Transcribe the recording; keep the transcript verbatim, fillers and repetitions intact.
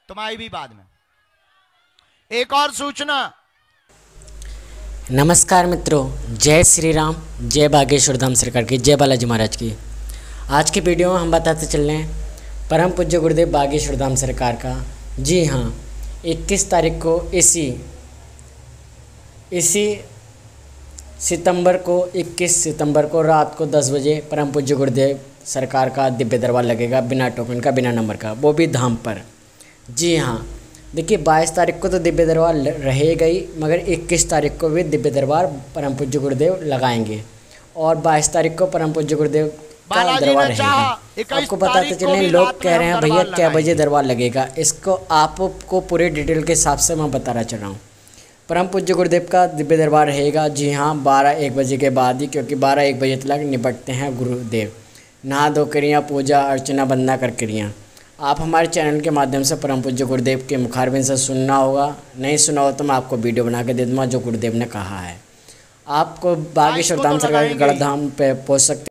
तुम्हारी भी बाद में। एक और सूचना। नमस्कार मित्रों, जय श्री राम, जय बागेश्वर धाम सरकार की, जय बालाजी महाराज की। आज की वीडियो में हम बताते चल रहे हैं परम पूज्य गुरुदेव बागेश्वर धाम सरकार का। जी हाँ, इक्कीस तारीख को इसी इसी सितंबर को इक्कीस सितंबर को रात को दस बजे परम पूज्य गुरुदेव सरकार का दिव्य दरबार लगेगा, बिना टोकन का, बिना नंबर का, वो भी धाम पर। जी हाँ, देखिए बाईस तारीख को तो दिव्य दरबार रहेगा ही, मगर इक्कीस तारीख को भी दिव्य दरबार परम पूज्य गुरुदेव लगाएंगे और बाईस तारीख को परम पूज्य गुरुदेव का दरबार रहेगा। आपको बताते चलें, लोग कह रहे हैं भैया क्या बजे दरबार लगेगा, इसको आपको पूरे डिटेल के हिसाब से मैं बता रहा चल रहा हूँ। परम पूज्य गुरुदेव का दिव्य दरबार रहेगा, जी हाँ, बारह एक बजे के बाद ही, क्योंकि बारह एक बजे तक निपटते हैं गुरुदेव। नहा धो करियाँ, पूजा अर्चना बंदा कर करियाँ। आप हमारे चैनल के माध्यम से परम पूज्य गुरुदेव के मुखारबिंद से सुनना होगा, नहीं सुना हो तो मैं आपको वीडियो बना के दे दूँगा जो गुरुदेव ने कहा है। आपको बागेश्वर धाम सरकार के गढ़ धाम पे पहुँच सकते